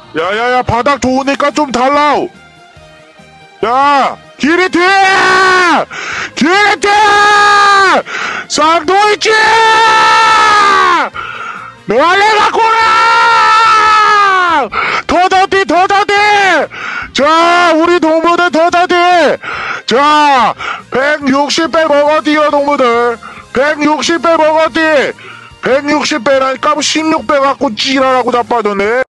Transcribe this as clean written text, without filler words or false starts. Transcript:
야야야, 바닥 좋으니까 좀 달라. 야, 기리티! 기리티! 쌍도이치! 너네 갖고라! 더더디, 더더디! 자, 우리 동무들 더더디! 자, 160배 먹어디요, 동무들. 160배 먹어디! 160배라니까 16배 갖고 찌라라고 자빠졌네.